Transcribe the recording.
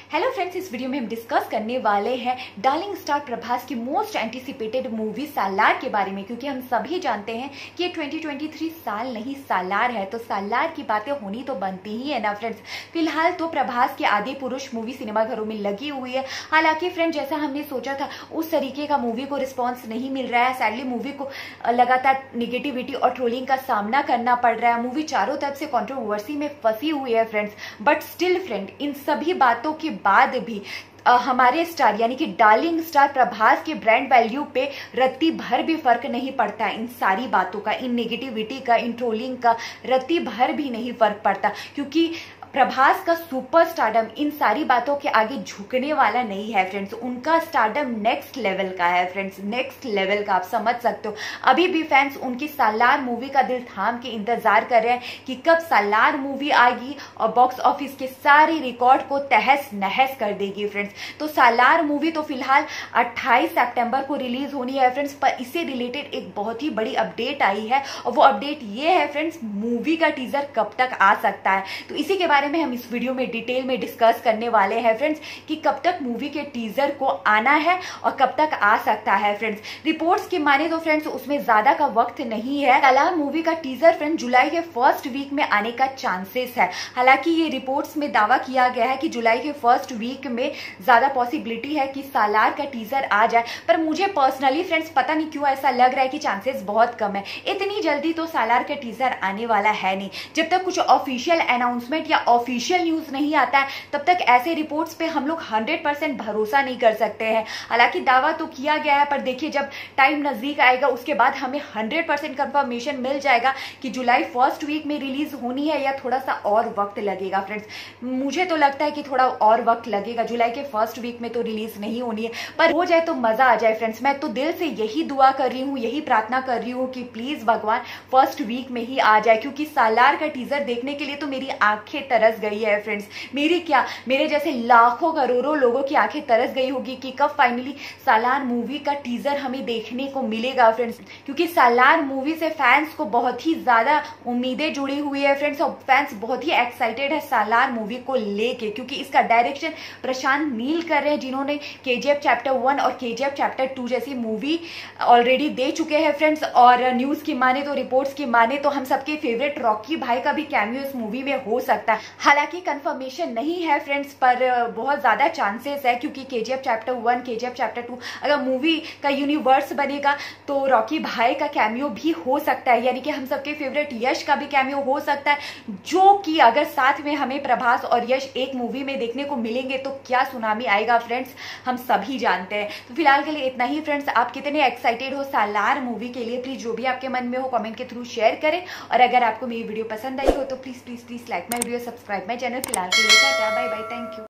Hello friends, इस video में हम डिस्कस करने वाले हैं डार्लिंग स्टार प्रभास की मोस्ट एंटिसिपेटेड मूवी सालार के बारे में, क्योंकि हम सभी जानते हैं कि ये 2023 साल नहीं सालार है, तो सालार की बातें होनी तो बनती ही है ना फ्रेंड्स। फिलहाल तो प्रभास की आदि पुरुष मूवी सिनेमाघरों में लगी हुई है। हालांकि फ्रेंड, जैसा हमने सोचा था उस तरीके का मूवी को रिस्पॉन्स नहीं मिल रहा है। सैडली मूवी को लगातार निगेटिविटी और ट्रोलिंग का सामना करना पड़ रहा है। मूवी चारों तरफ से कंट्रोवर्सी में फंसी हुई है फ्रेंड्स। बट स्टिल फ्रेंड, इन सभी बातों के बाद भी हमारे स्टार यानी कि डार्लिंग स्टार प्रभास के ब्रांड वैल्यू पे रत्ती भर भी फर्क नहीं पड़ता है। इन सारी बातों का, इन नेगेटिविटी का, इन ट्रोलिंग का रत्ती भर भी नहीं फर्क पड़ता, क्योंकि प्रभास का सुपर स्टारडम इन सारी बातों के आगे झुकने वाला नहीं है फ्रेंड्स। उनका स्टारडम नेक्स्ट लेवल का है फ्रेंड्स, नेक्स्ट लेवल का। आप समझ सकते हो, अभी भी फैंस उनकी सालार मूवी का दिल थाम के इंतजार कर रहे हैं कि कब सालार मूवी आएगी और बॉक्स ऑफिस के सारे रिकॉर्ड को तहस नहस कर देगी फ्रेंड्स। तो सालार मूवी तो फिलहाल 28 सितंबर को रिलीज होनी है फ्रेंड्स, पर इससे रिलेटेड एक बहुत ही बड़ी अपडेट आई है, और वो अपडेट ये है फ्रेंड्स, मूवी का टीजर कब तक आ सकता है। तो इसी के बारे में हम इस वीडियो में डिटेल में डिस्कस करने वाले हैं फ्रेंड्स कि कब तक मूवी के टीजर को आना है और कब तक आ सकता है फ्रेंड्स। रिपोर्ट्स की माने तो फ्रेंड्स उसमें ज्यादा का वक्त नहीं है। सालार मूवी का टीजर फ्रेंड्स जुलाई के फर्स्ट वीक में आने का चांसेस है। हालांकि ये रिपोर्ट्स में दावा किया गया है कि जुलाई के फर्स्ट वीक में ज्यादा पॉसिबिलिटी है कि सालार का टीजर आ जाए, पर मुझे पर्सनली फ्रेंड्स पता नहीं क्यों ऐसा लग रहा है कि चांसेस बहुत कम है। इतनी जल्दी तो सालार का टीजर आने वाला है नहीं। जब तक कुछ ऑफिशियल अनाउंसमेंट या ऑफिशियल न्यूज नहीं आता है तब तक ऐसे रिपोर्ट्स पे हम लोग 100% भरोसा नहीं कर सकते हैं। हालांकि दावा तो किया गया है, पर देखिए जब टाइम नजदीक आएगा उसके बाद हमें 100% कंफर्मेशन मिल जाएगा कि जुलाई फर्स्ट वीक में रिलीज होनी है या थोड़ा सा और वक्त लगेगा फ्रेंड्स। मुझे तो लगता है कि थोड़ा और वक्त लगेगा, जुलाई के फर्स्ट वीक में तो रिलीज नहीं होनी है, पर हो जाए तो मजा आ जाए फ्रेंड्स। मैं तो दिल से यही दुआ कर रही हूँ, यही प्रार्थना कर रही हूँ कि प्लीज भगवान फर्स्ट वीक में ही आ जाए, क्योंकि सालार का टीजर देखने के लिए तो मेरी आंखें तरस गई है फ्रेंड्स। मेरी क्या, मेरे जैसे लाखों करोड़ों लोगों की आंखें तरस गई होगी कि कब फाइनली सालार मूवी का टीजर हमें देखने को मिलेगा फ्रेंड्स। क्योंकि सालार मूवी से फैंस को बहुत ही ज्यादा उम्मीदें जुड़ी हुई है फ्रेंड्स, और फैंस बहुत ही एक्साइटेड है सालार मूवी को लेके, क्योंकि इसका डायरेक्शन प्रशांत नील कर रहे हैं, जिन्होंने केजीएफ चैप्टर 1 और केजीएफ चैप्टर 2 जैसी मूवी ऑलरेडी दे चुके हैं फ्रेंड्स। और न्यूज की माने तो, रिपोर्ट्स की माने तो हम सबके फेवरेट रॉकी भाई का भी कैमियो इस मूवी में हो सकता है। हालांकि कंफर्मेशन नहीं है फ्रेंड्स, पर बहुत ज्यादा चांसेस है, क्योंकि केजीएफ चैप्टर 1, केजीएफ चैप्टर 2 अगर मूवी का यूनिवर्स बनेगा तो रॉकी भाई का कैमियो भी हो सकता है, यानी कि हम सबके फेवरेट यश का भी कैमियो हो सकता है, जो कि अगर साथ में हमें प्रभास और यश एक मूवी में देखने को मिलेंगे तो क्या सुनामी आएगा फ्रेंड्स, हम सभी जानते हैं। तो फिलहाल के लिए इतना ही फ्रेंड्स। आप कितने एक्साइटेड हो सालार मूवी के लिए, प्लीज जो भी आपके मन में हो कमेंट के थ्रू शेयर करें, और अगर आपको मेरी वीडियो पसंद आई हो तो please please please like my video, subscribe my channel. फिलहाल के लिए tata, bye bye, thank you.